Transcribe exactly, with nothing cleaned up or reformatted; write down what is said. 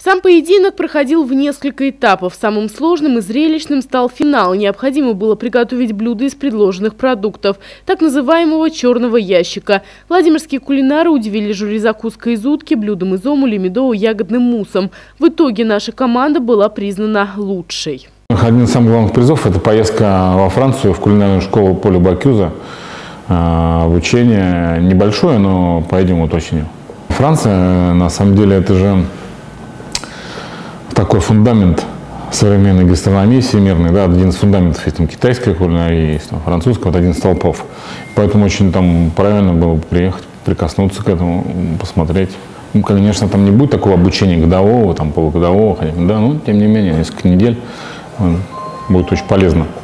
Сам поединок проходил в несколько этапов. Самым сложным и зрелищным стал финал. Необходимо было приготовить блюда из предложенных продуктов, так называемого черного ящика. Владимирские кулинары удивили жюри закуской из утки, блюдом из омуля и медово-ягодным муссом. В итоге наша команда была признана лучшей. Один из самых главных призов – это поездка во Францию в кулинарную школу Поля Бакюза. Обучение небольшое, но поедем вот осенью. Франция, на самом деле, это же такой фундамент современной гастрономии всемирной, да, один из фундаментов есть там китайская кулинария, есть там французская, вот один из столпов. Поэтому очень там правильно было приехать, прикоснуться к этому, посмотреть. Ну, конечно, там не будет такого обучения годового, там полугодового, да, но тем не менее, несколько недель будет очень полезно.